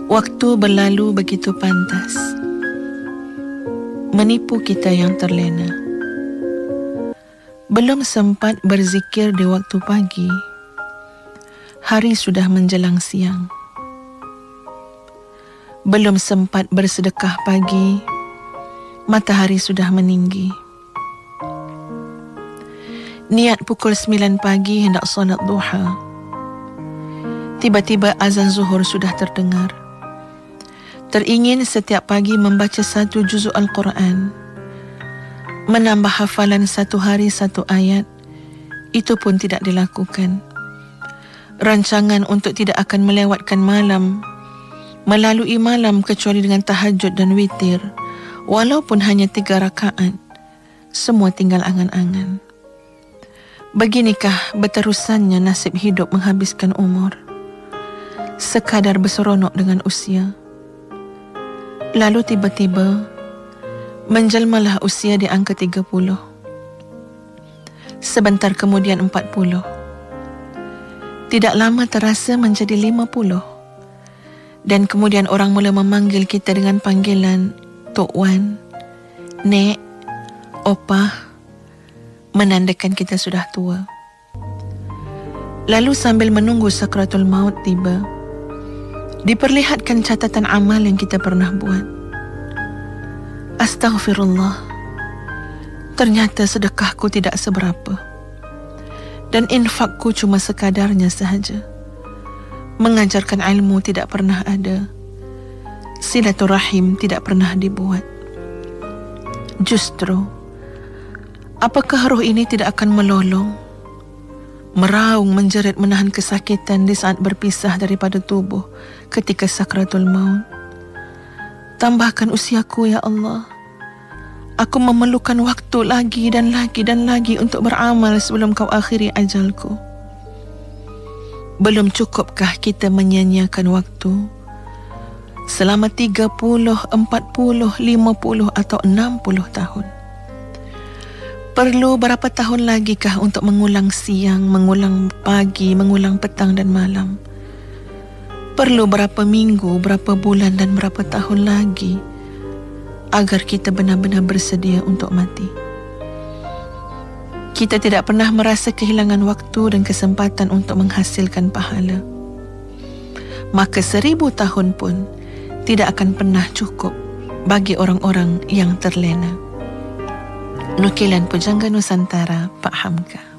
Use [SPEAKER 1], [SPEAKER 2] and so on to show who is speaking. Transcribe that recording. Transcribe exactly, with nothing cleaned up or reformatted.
[SPEAKER 1] Waktu berlalu begitu pantas, menipu kita yang terlena. Belum sempat berzikir di waktu pagi, hari sudah menjelang siang. Belum sempat bersedekah pagi, matahari sudah meninggi. Niat pukul sembilan pagi hendak solat duha, tiba-tiba azan zuhur sudah terdengar. Teringin setiap pagi membaca satu juzuk Al-Quran, menambah hafalan satu hari satu ayat, itu pun tidak dilakukan. Rancangan untuk tidak akan melewatkan malam, melalui malam kecuali dengan tahajud dan witir, walaupun hanya tiga rakaat, semua tinggal angan-angan. Beginikah berterusannya nasib hidup menghabiskan umur, sekadar berseronok dengan usia. Lalu tiba-tiba menjelmalah usia di angka tiga puluh. Sebentar kemudian empat puluh. Tidak lama terasa menjadi lima puluh. Dan kemudian orang mula memanggil kita dengan panggilan Tok Wan, Nek, Opah, menandakan kita sudah tua. Lalu sambil menunggu sakratul maut tiba, diperlihatkan catatan amal yang kita pernah buat. Astaghfirullah, ternyata sedekahku tidak seberapa, dan infakku cuma sekadarnya sahaja. Mengajarkan ilmu tidak pernah ada, silaturahim tidak pernah dibuat. Justru, apakah roh ini tidak akan melolong, meraung, menjerit, menahan kesakitan di saat berpisah daripada tubuh ketika sakratul maut? Tambahkan usiaku ya Allah. Aku memerlukan waktu lagi dan lagi dan lagi untuk beramal sebelum kau akhiri ajalku. Belum cukupkah kita menyia-nyiakan waktu selama tiga puluh, empat puluh, lima puluh atau enam puluh tahun? Perlu berapa tahun lagi kah untuk mengulang siang, mengulang pagi, mengulang petang dan malam? Perlu berapa minggu, berapa bulan dan berapa tahun lagi agar kita benar-benar bersedia untuk mati? Kita tidak pernah merasa kehilangan waktu dan kesempatan untuk menghasilkan pahala. Maka seribu tahun pun tidak akan pernah cukup bagi orang-orang yang terlena. Nukilan Pujangga Nusantara, Pak Hamka.